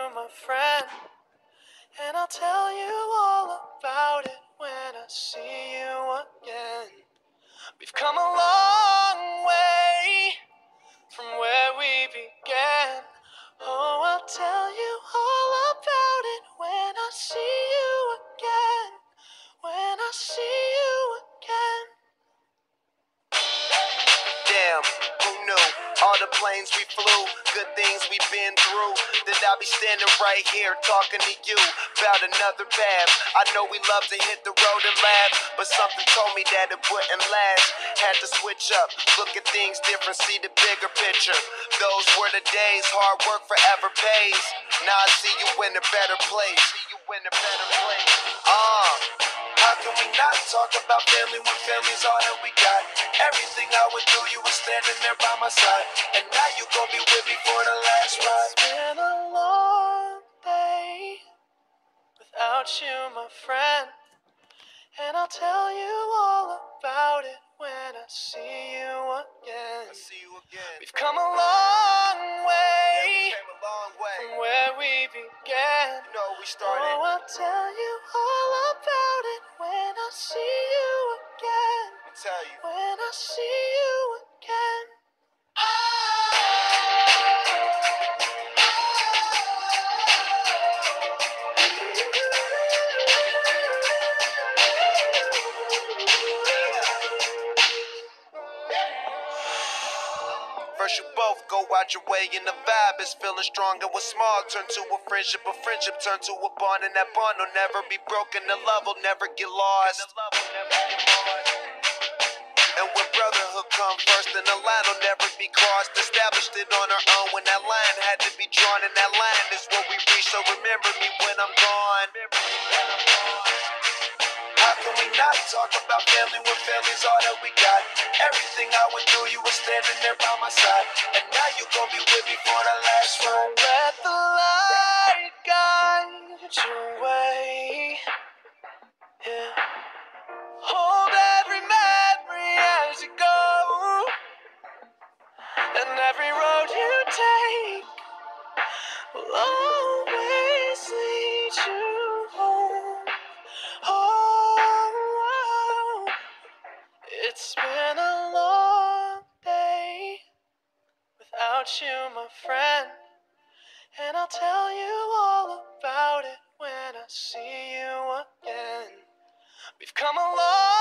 my friend, and I'll tell you all about it when I see you again. We've come a long way from where we began. Oh, I'll tell you all about it when I see you again. When I see you again. Damn, who knew? All the planes we flew, good things we've been through. That I'll be standing right here talking to you about another path. I know we love to hit the road and laugh, but something told me that it wouldn't last. Had to switch up, look at things different, see the bigger picture. Those were the days, hard work forever pays. Now I see you in a better place. How can we not talk about family when family's all that we got? Everything I went through, you were standing there by my side, and now you gon' be with me for the last ride. It's been a long day without you, my friend, and I'll tell you all about it when I see you again. We've come a long way from where we began. Oh, I'll tell you all about it when I see you again. When I see you again. First you both go out your way and the vibe is feeling strong, and what's small turn to a friendship turn to a bond, and that bond will never be broken, the love will never get lost. And when brotherhood come first, then the line will never be crossed. Established it on our own when that line had to be drawn, and that line is what we reach, so remember me when I'm gone. How can we not talk about family when family's all that we got? Everything I went through, you were standing there by my side, and now you gon' be with me for the last ride. Let the light guide your way. Yeah. Hold every memory as you go, and every road you take will always lead you home. Oh, it's been a long day without you, my friend, and I'll tell you all about it when I see you again. We've come a long